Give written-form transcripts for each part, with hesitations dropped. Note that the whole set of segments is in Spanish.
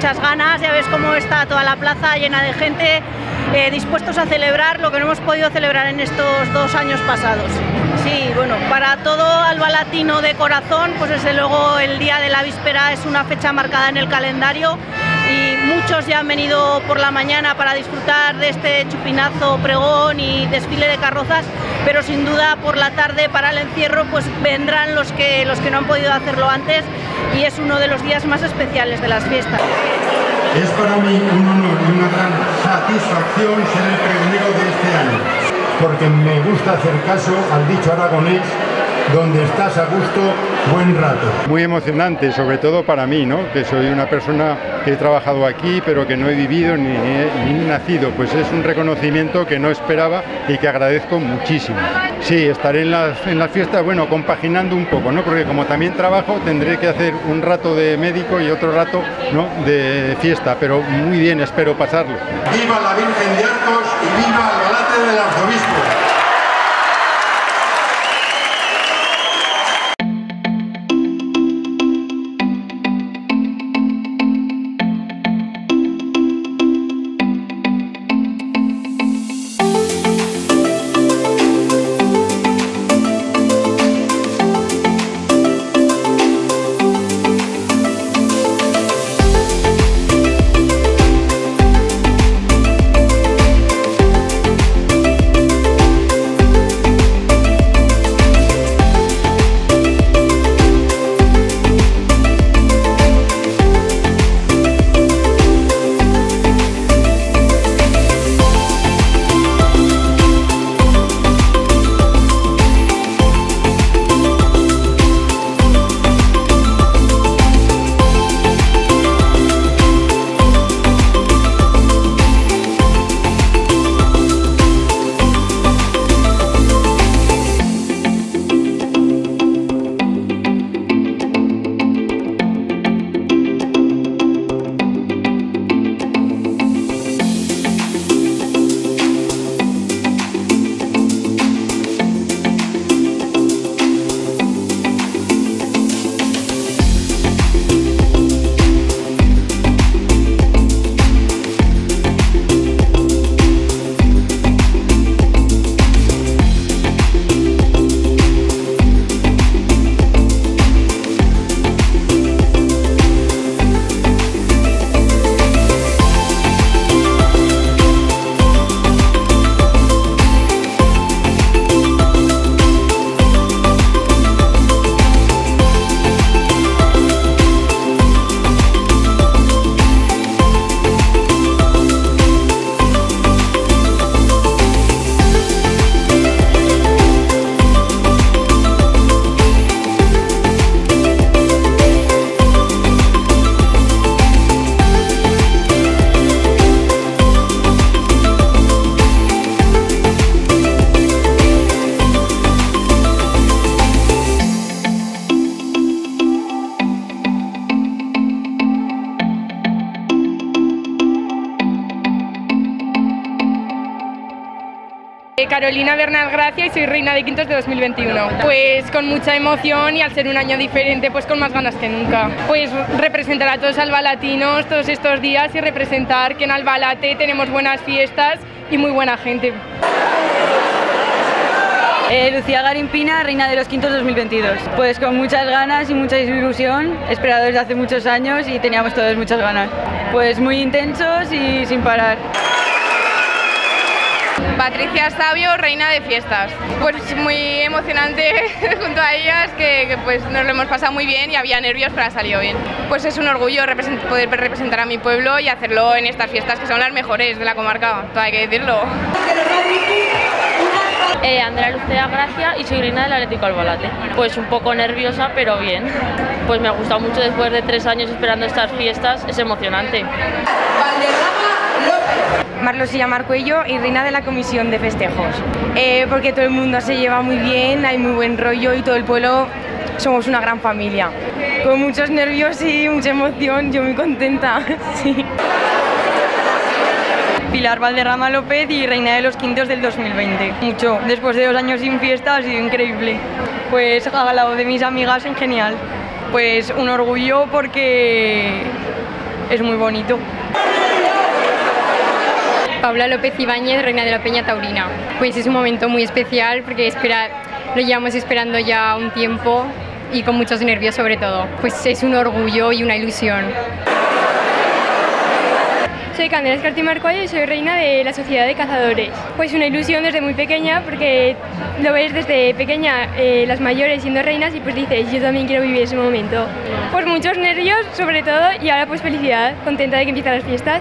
muchas ganas. Ya ves cómo está toda la plaza llena de gente, dispuestos a celebrar lo que no hemos podido celebrar en estos 2 años pasados. Sí, bueno, para todo albalatino de corazón, pues desde luego el día de la víspera es una fecha marcada en el calendario y muchos ya han venido por la mañana para disfrutar de este chupinazo, pregón y desfile de carrozas, pero sin duda por la tarde para el encierro pues vendrán los que no han podido hacerlo antes y es uno de los días más especiales de las fiestas. Es para mí un honor y una gran satisfacción ser el pregonero de este año, porque me gusta hacer caso al dicho aragonés, donde estás a gusto, buen rato. Muy emocionante, sobre todo para mí, ¿no? Que soy una persona que he trabajado aquí, pero que no he vivido ni he nacido. Pues es un reconocimiento que no esperaba y que agradezco muchísimo. Sí, estaré en las fiestas, bueno, compaginando un poco, ¿no? Porque como también trabajo, tendré que hacer un rato de médico y otro rato, ¿no?, de fiesta, pero muy bien, espero pasarlo. ¡Viva la Virgen de Arcos y viva Albalate del Arzobispo! Carolina Bernal Gracia y soy reina de quintos de 2021. Pues con mucha emoción y al ser un año diferente pues con más ganas que nunca. Pues representar a todos albalatinos todos estos días y representar que en Albalate tenemos buenas fiestas y muy buena gente. Lucía Garimpina, reina de los quintos 2022. Pues con muchas ganas y mucha ilusión, esperado desde hace muchos años y teníamos todos muchas ganas. Pues muy intensos y sin parar. Patricia Sabio, reina de fiestas. Pues muy emocionante junto a ellas, que pues nos lo hemos pasado muy bien y había nervios, pero ha salido bien. Pues es un orgullo poder representar a mi pueblo y hacerlo en estas fiestas que son las mejores de la comarca, todo hay que decirlo. Andrea Lucía Gracia y soy reina del Atlético Albalate. Pues un poco nerviosa, pero bien. Pues me ha gustado mucho después de 3 años esperando estas fiestas, es emocionante. Marlosilla Marcuello y reina de la comisión de festejos, porque todo el mundo se lleva muy bien, hay muy buen rollo y todo el pueblo somos una gran familia. Con muchos nervios y mucha emoción, yo muy contenta. Sí. Pilar Valderrama López y reina de los quintos del 2020. Mucho, después de 2 años sin fiesta ha sido increíble. Pues al lado de mis amigas en genial. Pues un orgullo porque es muy bonito. Paula López Ibáñez, reina de la Peña Taurina. Pues es un momento muy especial porque lo llevamos esperando ya un tiempo y con muchos nervios sobre todo. Pues es un orgullo y una ilusión. Soy Candela Escartí Marcuayo y soy reina de la Sociedad de Cazadores. Pues una ilusión desde muy pequeña porque lo ves desde pequeña las mayores siendo reinas y pues dices, yo también quiero vivir ese momento. Pues muchos nervios sobre todo y ahora pues felicidad, contenta de que empiezan las fiestas.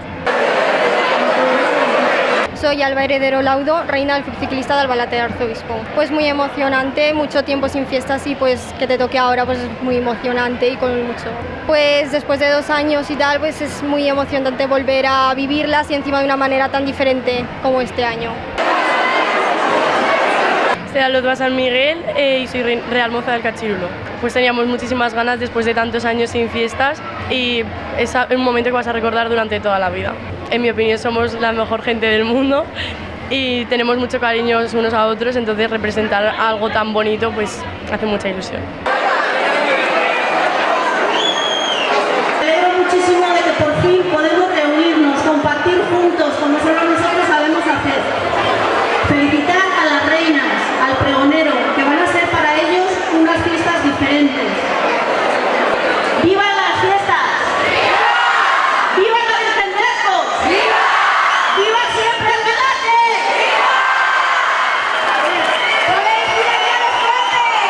Soy Alba Heredero Laudo, reina del Club Ciclista de Albalate de Arzobispo. Pues muy emocionante, mucho tiempo sin fiestas y pues que te toque ahora pues es muy emocionante y con mucho. Pues después de 2 años y tal, pues es muy emocionante volver a vivirlas y encima de una manera tan diferente como este año. Soy Alodva San Miguel y soy Real Moza del Cachirulo. Pues teníamos muchísimas ganas después de tantos años sin fiestas y es un momento que vas a recordar durante toda la vida. En mi opinión somos la mejor gente del mundo y tenemos mucho cariño unos a otros, entonces representar algo tan bonito pues hace mucha ilusión. Me alegro muchísimo de que por fin podemos reunirnos, compartir juntos como solo nosotros sabemos hacer. Felicitar a las reinas, al pregonero, que van a ser para ellos unas fiestas diferentes. ¡Viva las fiestas! ¡Viva la Virgen de Lejos! ¡Viva! ¡Viva siempre el Albalate! ¡Podéis ir a los fuertes!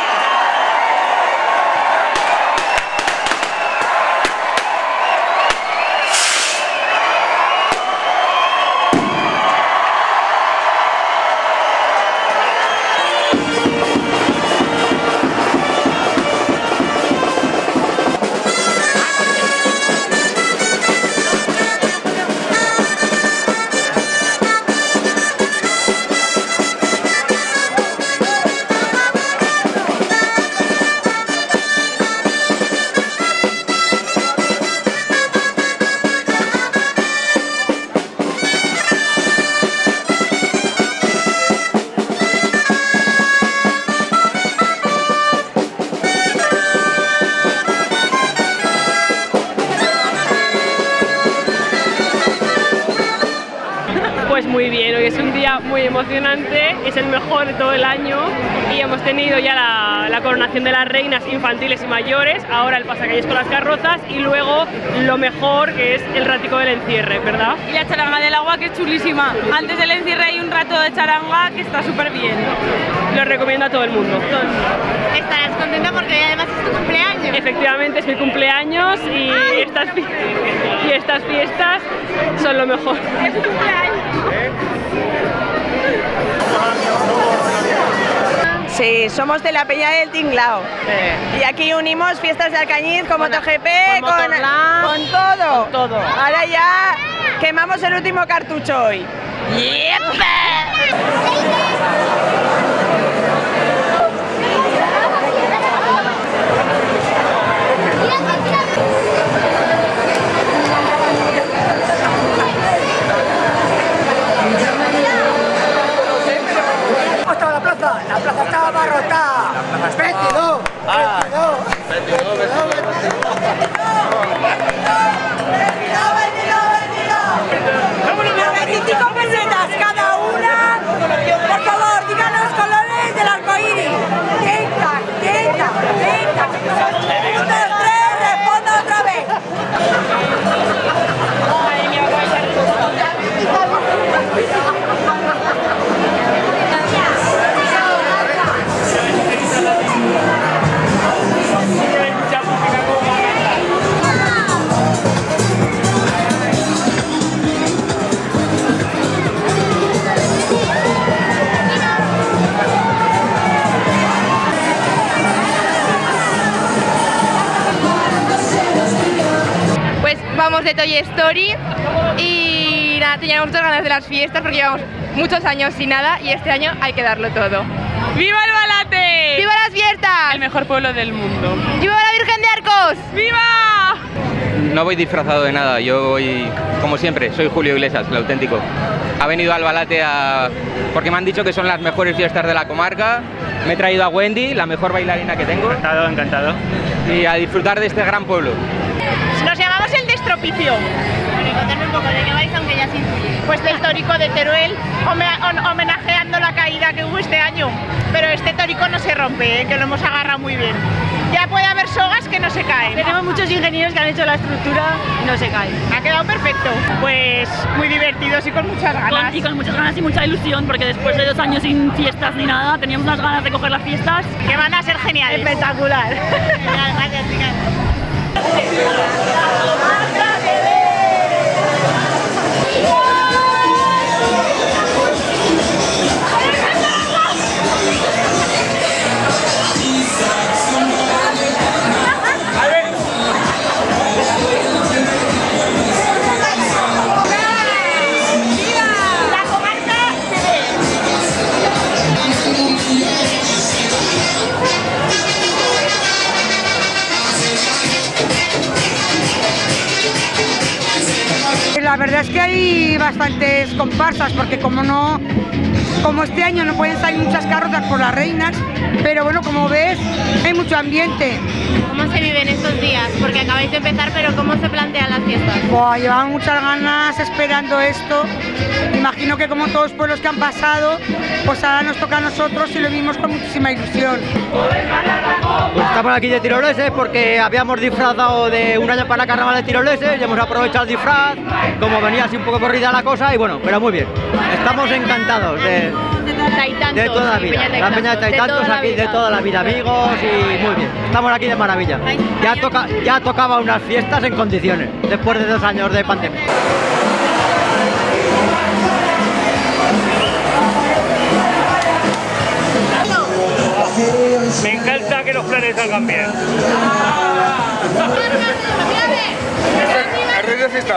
Pues muy bien, hoy es un día muy emocionante, es el mejor de todo el año y hemos tenido ya la coronación de las reinas infantiles y mayores, ahora el pasacalles con las carrozas y luego lo mejor que es el ratico del encierre, ¿verdad? Y la charanga del agua que es chulísima. Antes del encierre hay un rato de charanga que está súper bien. Lo recomiendo a todo el mundo. Estarás contenta porque además es tu cumpleaños. Efectivamente es mi cumpleaños y estas fiestas son lo mejor. Es tu cumpleaños. Sí, somos de la Peña del Tinglao. Y aquí unimos fiestas de Alcañiz con MotoGP, con todo. Con todo. Ahora ya quemamos el último cartucho hoy. La plaza estaba abarrotada. 22. 25 pesetas cada una. Por favor, digan los colores del arcoíris. 30. 1, 2, 3, responda otra vez. Vamos de Toy Story y nada, teníamos muchas ganas de las fiestas porque llevamos muchos años sin nada y este año hay que darlo todo. ¡Viva Albalate! ¡Viva las fiestas! El mejor pueblo del mundo. ¡Viva la Virgen de Arcos! ¡Viva! No voy disfrazado de nada, yo voy como siempre, soy Julio Iglesias, el auténtico. Ha venido a Albalate porque me han dicho que son las mejores fiestas de la comarca. Me he traído a Wendy, la mejor bailarina que tengo. Encantado. Y a disfrutar de este gran pueblo. Nos llamamos el Destino propicio. Bueno, contarme un poco de qué vais, aunque ya se intuye. Pues del tórico de Teruel, homenajeando la caída que hubo este año. Pero este tórico no se rompe, que lo hemos agarrado muy bien. Ya puede haber sogas que no se caen. Tenemos muchos ingenieros que han hecho la estructura y no se cae. Ha quedado perfecto. Pues muy divertidos y con muchas ganas. Con muchas ganas y mucha ilusión, porque después de 2 años sin fiestas ni nada, teníamos unas ganas de coger las fiestas. Que van a ser geniales. Espectacular. Gracias, chicas. La verdad es que hay bastantes comparsas, porque como este año no pueden salir muchas carrozas por las reinas, pero bueno, como ves, hay mucho ambiente. ¿Cómo se viven estos días? Porque acabáis de empezar, pero ¿cómo se plantean las fiestas? Llevamos muchas ganas esperando esto. Imagino que como todos los pueblos que han pasado, pues ahora nos toca a nosotros y lo vimos con muchísima ilusión. Pues estamos aquí de tiroleses porque habíamos disfrazado de un año para carnaval de tiroleses y hemos aprovechado el disfraz, como venía así un poco corrida la cosa, y bueno, pero muy bien. Estamos encantados de toda la vida. La peña de Taitantos aquí de toda la vida, amigos, y muy bien. Estamos aquí de maravilla. Ya tocaba unas fiestas en condiciones, después de 2 años de pandemia. Me encanta que los planes salgan bien. ¿Arreglas esta?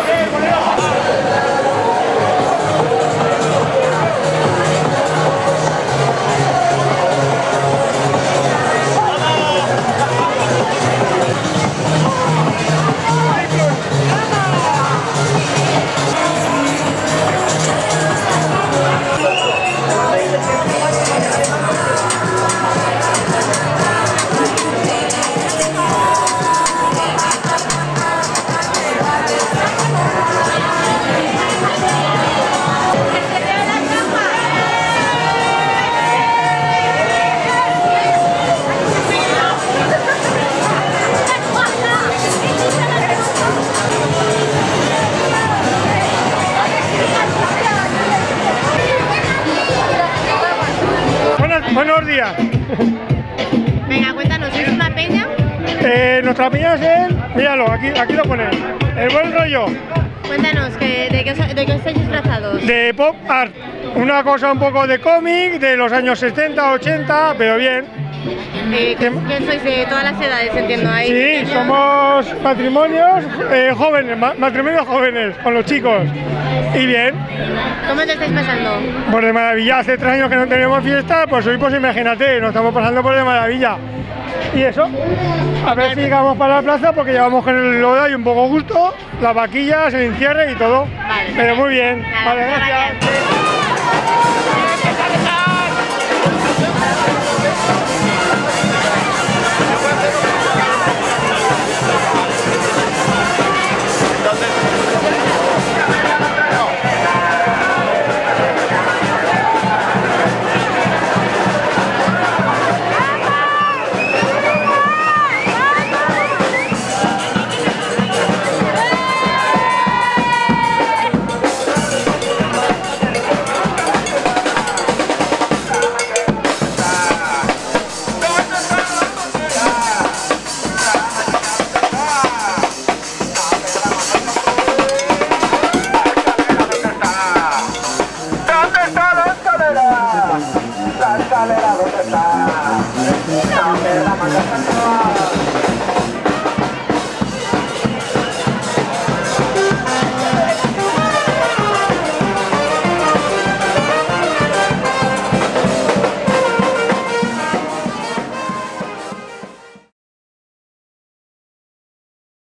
Buenos días. Venga, cuéntanos, ¿es una peña? Nuestra peña es el... Míralo, aquí lo pones. El buen rollo. Cuéntanos, ¿de qué estáis disfrazados? De pop art. Una cosa un poco de cómic, de los años 70, 80, pero bien. ¿Quién sois de todas las edades, entiendo? Ahí. Sí, somos matrimonios jóvenes, matrimonios jóvenes, con los chicos. Y bien. ¿Cómo te estáis pasando? Pues de maravilla, hace 3 años que no tenemos fiesta, pues hoy pues imagínate, nos estamos pasando por de maravilla. Y eso, a ver si llegamos para la plaza, porque llevamos con el loda y un poco gusto, las vaquillas, el encierre y todo. Vale, pero muy bien. Vale, gracias. La escalera, ¿dónde está?